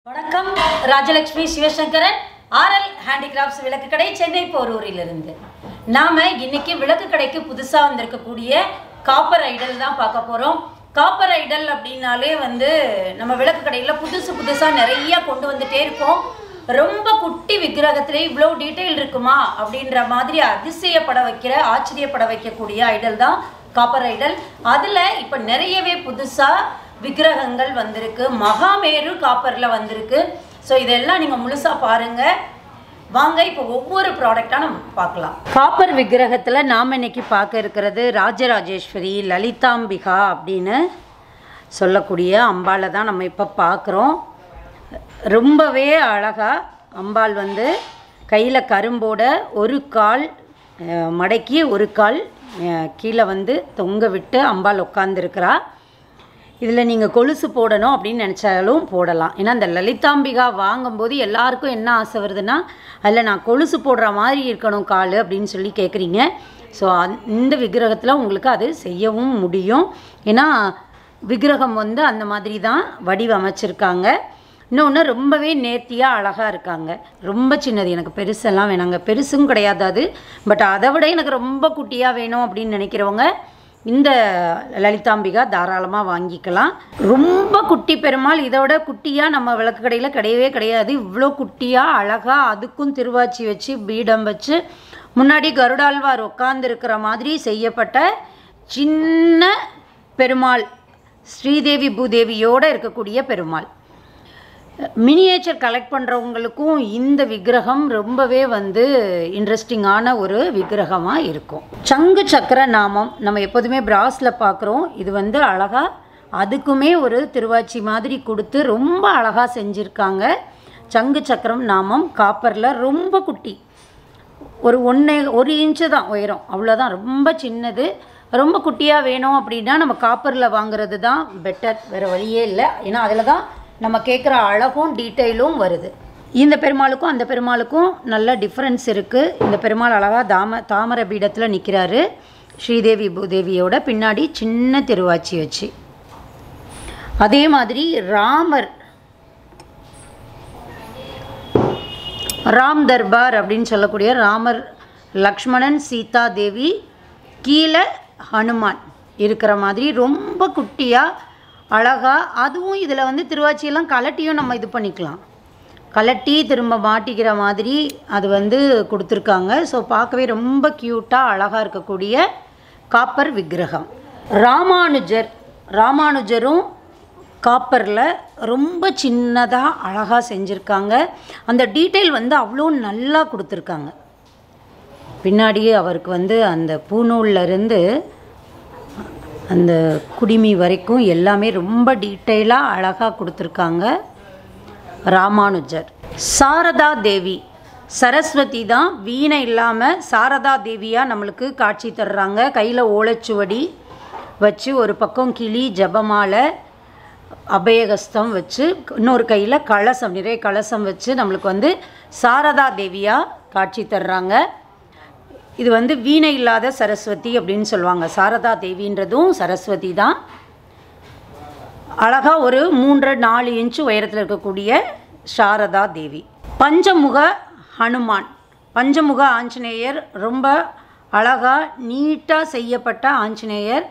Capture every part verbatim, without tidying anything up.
வணக்கம் Rajalakshmi Sivasankaran RL handicrafts விளக்கு கடை சென்னை போரூரிலிருந்து நாம இன்னைக்கு விளக்கு கடைக்கு புதுசா வந்திருக்கக்கூடிய காப்பர் ஐடல் தான் பார்க்க போறோம். காப்பர் ஐடல் அப்படின்னாலே வந்து நம்ம விளக்கு கடையில புதுசு புதுசா நிறைய கொண்டு வந்துட்டே இருக்கோம். ரொம்ப குட்டி விக்கிரகத்திலே இவ்வளோ டீட்டெயில் இருக்குமா அப்படின்ற மாதிரி அதிசயப்பட வைக்கிற ஆச்சரியப்பட வைக்கக்கூடிய ஐடல் தான் காப்பர் ஐடல். அதுல இப்ப நிறையவே புதுசா விக்கிரகங்கள் வந்திருக்கு. மகாமேரு காப்பர்ல வந்திருக்கு. ஸோ இதெல்லாம் நீங்க முழுசா பாருங்க. வாங்க இப்போ ஒவ்வொரு ப்ராடக்டா நம்ம பார்க்கலாம். காப்பர் விக்கிரகத்துல நாம இன்னைக்கு பார்க்க இருக்கிறது ராஜராஜேஸ்வரி லலிதாம்பிகா அப்படின்னு சொல்லக்கூடிய அம்பாளை தான் நம்ம இப்போ பார்க்குறோம். ரொம்பவே அழகா அம்பாள் வந்து கையில் கரும்போட ஒரு கால் மடக்கி ஒரு கால் கீழே வந்து தொங்க விட்டு அம்பாள் உட்காந்துருக்கிறா. இதில் நீங்கள் கொலுசு போடணும் அப்படின்னு நினச்சாலும் போடலாம். ஏன்னா இந்த லலிதாம்பிகா வாங்கும்போது எல்லாருக்கும் என்ன ஆசை வருதுன்னா அதில் நான் கொலுசு போடுற மாதிரி இருக்கணும் கால் அப்படின்னு சொல்லி கேட்குறீங்க. ஸோ அந் இந்த விக்கிரகத்தில் உங்களுக்கு அது செய்யவும் முடியும். ஏன்னா விக்கிரகம் வந்து அந்த மாதிரி தான் வடிவமைச்சிருக்காங்க. இன்னொன்று ரொம்பவே நேர்த்தியாக அழகாக இருக்காங்க. ரொம்ப சின்னது, எனக்கு பெருசெல்லாம் வேணாங்க, பெருசும் கிடையாது அது. பட் அதை விட எனக்கு ரொம்ப குட்டியாக வேணும் அப்படின்னு நினைக்கிறவங்க இந்த லலிதாம்பிகா தாராளமாக வாங்கிக்கலாம். ரொம்ப குட்டி பெருமாள் இதோட குட்டியாக நம்ம விளக்கு கடையில் கிடையவே கிடையாது. இவ்வளோ குட்டியாக அழகாக அதுக்கும் திருவாச்சி வச்சு பீடம் வச்சு முன்னாடி கருடாழ்வார் உட்கார்ந்துருக்கிற மாதிரி செய்யப்பட்ட சின்ன பெருமாள், ஸ்ரீதேவி பூதேவியோடு இருக்கக்கூடிய பெருமாள். மினியேச்சர் கலெக்ட் பண்ணுறவங்களுக்கும் இந்த விக்கிரகம் ரொம்பவே வந்து இன்ட்ரெஸ்டிங்கான ஒரு விக்கிரகமாக இருக்கும். சங்கு சக்கர நாமம் நம்ம எப்போதுமே பிராஸில் பார்க்குறோம். இது வந்து அழகாக அதுக்குமே ஒரு திருவாச்சி மாதிரி கொடுத்து ரொம்ப அழகாக செஞ்சுருக்காங்க. சங்கு சக்கரம் நாமம் காப்பரில் ரொம்ப குட்டி, ஒரு ஒன்று ஒரு இன்ச்சு தான் உயரம், அவ்வளோதான், ரொம்ப சின்னது. ரொம்ப குட்டியாக வேணும் அப்படின்னா நம்ம காப்பரில் வாங்குறது தான் பெட்டர், வேறு வழியே இல்லை. ஏன்னா அதில் தான் நம்ம கேட்குற அழகும் டீட்டெயிலும் வருது. இந்த பெருமாளுக்கும் அந்த பெருமாளுக்கும் நல்ல டிஃப்ரென்ஸ் இருக்குது. இந்த பெருமாள் அழகாக தாம தாமரை பீடத்தில் நிற்கிறாரு ஸ்ரீதேவி பூதேவியோட பின்னாடி சின்ன திருவாச்சி வச்சு. அதே மாதிரி ராமர், ராம் தர்பார் அப்படின்னு சொல்லக்கூடிய ராமர், லக்ஷ்மணன், சீதா தேவி, கீழே ஹனுமான் இருக்கிற மாதிரி ரொம்ப குட்டியாக அழகாக. அதுவும் இதில் வந்து திருவாச்சியெல்லாம் கலட்டியும் நம்ம இது பண்ணிக்கலாம், கலட்டி திரும்ப மாட்டிக்கிற மாதிரி அது வந்து கொடுத்துருக்காங்க. ஸோ பார்க்கவே ரொம்ப க்யூட்டாக அழகாக இருக்கக்கூடிய காப்பர் விக்கிரகம். ராமானுஜர், ராமானுஜரும் காப்பரில் ரொம்ப சின்னதாக அழகாக செஞ்சுருக்காங்க. அந்த டீட்டெயில் வந்து அவ்வளோ நல்லா கொடுத்துருக்காங்க. பின்னாடியே அவருக்கு வந்து அந்த பூநூல்லேருந்து அந்த குடிமி வரைக்கும் எல்லாமே ரொம்ப டீட்டெயிலாக அழகாக கொடுத்துருக்காங்க. ராமானுஜர். சாரதா தேவி, சரஸ்வதி தான், வீணை இல்லாமல் சாரதா தேவியாக நம்மளுக்கு காட்சி தர்றாங்க. கையில் ஓலைச்சுவடி வச்சு ஒரு பக்கம் கிளி, ஜபமாலை, அபயகஸ்தம் வச்சு இன்னொரு கையில் கலசம், நிறைய கலசம் வச்சு நம்மளுக்கு வந்து சாரதா தேவியாக காட்சி தர்றாங்க. இது வந்து வீணை இல்லாத சரஸ்வதி அப்படின்னு சொல்லுவாங்க. சாரதா தேவின்றதும் சரஸ்வதி தான். அழகாக ஒரு மூன்று நாலு இன்ச்சு உயரத்தில் இருக்கக்கூடிய சாரதா தேவி. பஞ்சமுக ஹனுமான், பஞ்சமுக ஆஞ்சநேயர், ரொம்ப அழகாக நீட்டாக செய்யப்பட்ட ஆஞ்சநேயர்.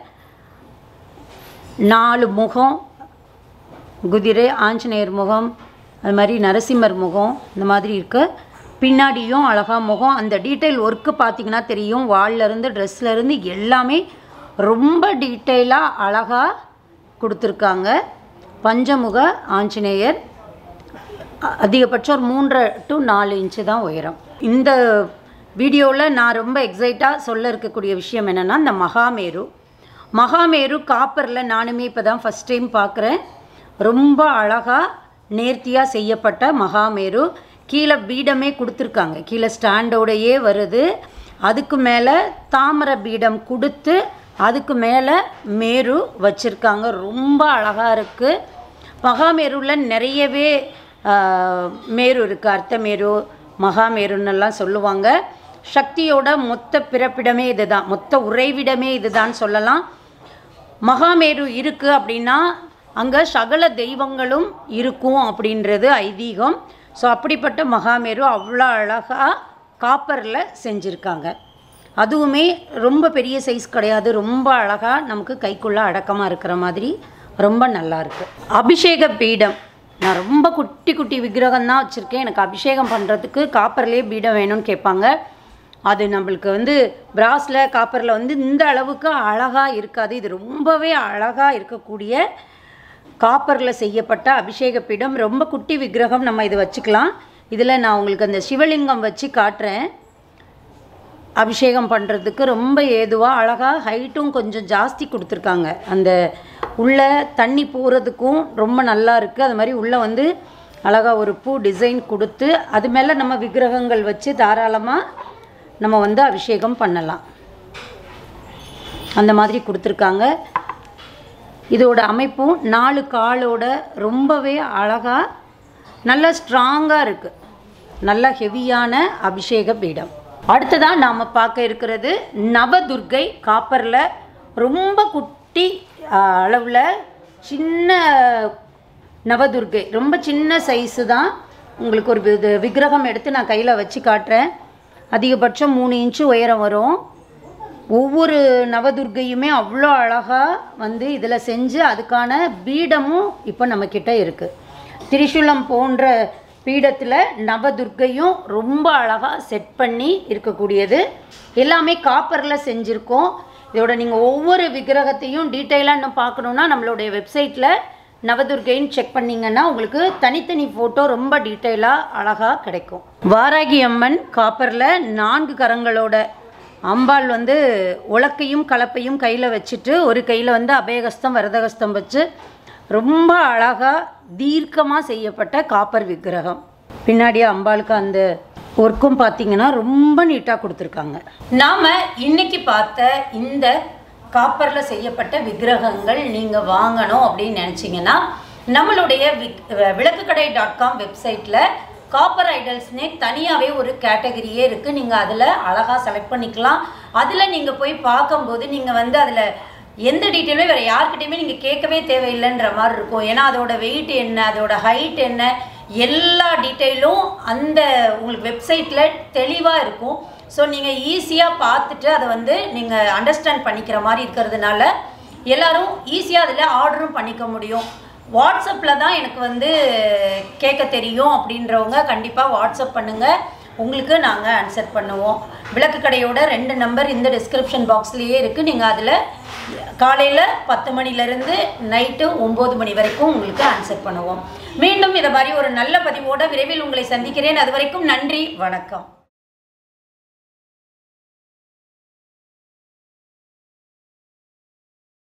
நாலு முகம், குதிரை ஆஞ்சநேயர் முகம், அது மாதிரி நரசிம்மர் முகம், இந்த மாதிரி இருக்குது. பின்னாடியும் அழகாக முகம். அந்த டீட்டெயில் ஒர்க்கு பார்த்திங்கன்னா தெரியும். வால்லேருந்து ட்ரெஸ்லேருந்து எல்லாமே ரொம்ப டீட்டெயிலாக அழகாக கொடுத்துருக்காங்க. பஞ்சமுக ஆஞ்சநேயர், அதிகபட்சம் ஒரு மூன்று டு நாலு இன்ச்சு தான் உயரம். இந்த வீடியோவில் நான் ரொம்ப எக்ஸைட்டாக சொல்ல இருக்கக்கூடிய விஷயம் என்னென்னா இந்த மகாமேரு. மகாமேரு காப்பரில் நானுமே இப்போ தான் ஃபஸ்ட் டைம் பார்க்குறேன். ரொம்ப அழகாக நேர்த்தியாக செய்யப்பட்ட மகாமேரு. கீழே பீடமே கொடுத்துருக்காங்க, கீழே ஸ்டாண்டோடையே வருது. அதுக்கு மேலே தாமரை பீடம் கொடுத்து அதுக்கு மேலே மேரு வச்சுருக்காங்க. ரொம்ப அழகாக இருக்குது. மகாமேருவில் நிறையவே மேரு இருக்குது. அர்த்தமேரு, மகாமேருன்னெல்லாம் சொல்லுவாங்க. சக்தியோட மொத்த பிறப்பிடமே இது தான், மொத்த உறைவிடமே இது தான் சொல்லலாம். மகாமேரு இருக்குது அப்படின்னா அங்கே சகல தெய்வங்களும் இருக்கும் அப்படின்றது ஐதீகம். ஸோ அப்படிப்பட்ட மகாமேரு அவ்வளோ அழகாக காப்பரில் செஞ்சுருக்காங்க. அதுவுமே ரொம்ப பெரிய சைஸ் கிடையாது, ரொம்ப அழகாக நமக்கு கைக்குள்ளே அடக்கமாக இருக்கிற மாதிரி ரொம்ப நல்லாயிருக்கு. அபிஷேக பீடம் நான் ரொம்ப குட்டி குட்டி விக்கிரகம் தான் வச்சுருக்கேன். எனக்கு அபிஷேகம் பண்ணுறதுக்கு காப்பர்லேயே பீடம் வேணும்னு கேட்பாங்க. அது நம்மளுக்கு வந்து பிராஸில் காப்பரில் வந்து இந்த அளவுக்கு அழகாக இருக்காது. இது ரொம்பவே அழகாக இருக்கக்கூடிய காப்பரில் செய்யப்பட்ட அபிஷேக பீடம். ரொம்ப குட்டி விக்கிரகம், நம்ம இதை வச்சுக்கலாம். இதில் நான் உங்களுக்கு அந்த சிவலிங்கம் வச்சு காட்டுறேன். அபிஷேகம் பண்ணுறதுக்கு ரொம்ப ஏதுவாக அழகாக ஹைட்டும் கொஞ்சம் ஜாஸ்தி கொடுத்துருக்காங்க. அந்த உள்ளே தண்ணி போகிறதுக்கும் ரொம்ப நல்லா இருக்குது. அது மாதிரி உள்ளே வந்து அழகாக ஒரு பூ டிசைன் கொடுத்து அது மேலே நம்ம விக்கிரகங்கள் வச்சு தாராளமாக நம்ம வந்து அபிஷேகம் பண்ணலாம். அந்த மாதிரி கொடுத்துருக்காங்க. இதோட அமைப்பும் நாலு காலோட ரொம்பவே அழகாக நல்ல ஸ்ட்ராங்காக இருக்குது. நல்ல ஹெவியான அபிஷேக பீடம். அடுத்ததாக நாம் பார்க்க இருக்கிறது நவதுர்க்கை காப்பரில் ரொம்ப குட்டி அளவில் சின்ன நவதுர்க்கை, ரொம்ப சின்ன சைஸு தான். உங்களுக்கு ஒரு விக்கிரகம் எடுத்து நான் கையில் வச்சு காட்டுறேன். அதிகபட்சம் மூணு இன்ச்சு உயரம் வரும். ஒவ்வொரு நவதுர்க்கையுமே அவ்வளோ அழகாக வந்து இதில் செஞ்சு அதுக்கான பீடமும் இப்போ நம்மக்கிட்ட இருக்குது. திரிசூலம் போன்ற பீடத்தில் நவதுர்க்கையும் ரொம்ப அழகாக செட் பண்ணி இருக்கக்கூடியது. எல்லாமே காப்பரில் செஞ்சுருக்கோம். இதோட நீங்கள் ஒவ்வொரு விக்கிரகத்தையும் டீட்டெயிலாக இன்னும் பார்க்கணுன்னா நம்மளுடைய வெப்சைட்டில் நவதுர்க்கைன்னு செக் பண்ணிங்கன்னா உங்களுக்கு தனித்தனி ஃபோட்டோ ரொம்ப டீட்டெயிலாக அழகாக கிடைக்கும். வாராகி அம்மன் காப்பரில் நான்கு கரங்களோட அம்பாள் வந்து உலக்கையும் கலப்பையும் கையில் வச்சுட்டு ஒரு கையில் வந்து அபயகஸ்தம் வரதகஸ்தம் வச்சு ரொம்ப அழகாக தீர்க்கமாக செய்யப்பட்ட காப்பர் விக்கிரகம். பின்னாடியே அம்பாளுக்கு அந்த ஒர்க்கும் பார்த்தீங்கன்னா ரொம்ப நீட்டாக கொடுத்துருக்காங்க. நாம் இன்னைக்கு பார்த்த இந்த காப்பரில் செய்யப்பட்ட விக்கிரகங்கள் நீங்கள் வாங்கணும் அப்படின்னு நினச்சிங்கன்னா நம்மளுடைய விக் விளக்குக்கடை டாட் காம் வெப்சைட்டில் காப்பர் ஐடல்ஸ்னே தனியாகவே ஒரு கேட்டகரியே இருக்குது. நீங்கள் அதில் அழகாக செலக்ட் பண்ணிக்கலாம். அதில் நீங்கள் போய் பார்க்கும்போது நீங்கள் வந்து அதில் எந்த டீட்டெயிலுமே வேறு யார்கிட்டையுமே நீங்கள் கேட்கவே தேவையில்லைன்ற மாதிரி இருக்கும். ஏன்னா அதோட வெயிட் என்ன, அதோட ஹைட் என்ன, எல்லா டீட்டெயிலும் அந்த உங்களுக்கு வெப்சைட்டில் தெளிவாக இருக்கும். ஸோ நீங்கள் ஈஸியாக பார்த்துட்டு அதை வந்து நீங்கள் அண்டர்ஸ்டாண்ட் பண்ணிக்கிற மாதிரி இருக்கிறதுனால எல்லோரும் ஈஸியாக அதில் ஆர்டரும் பண்ணிக்க முடியும். வாட்ஸ்அப்பில் தான் எனக்கு வந்து கேட்க தெரியும் அப்படின்றவங்க கண்டிப்பாக வாட்ஸ்அப் பண்ணுங்கள், உங்களுக்கு நாங்கள் ஆன்சர் பண்ணுவோம். விளக்கு கடையோட ரெண்டு நம்பர் இந்த டிஸ்கிரிப்ஷன் பாக்ஸ்லேயே இருக்குது. நீங்கள் அதில் காலையில் பத்து மணிலேருந்து நைட்டு ஒம்பது மணி வரைக்கும் உங்களுக்கு ஆன்சர் பண்ணுவோம். மீண்டும் இதை மாதிரி ஒரு நல்ல பதிவோடு விரைவில் உங்களை சந்திக்கிறேன். அது வரைக்கும் நன்றி, வணக்கம்.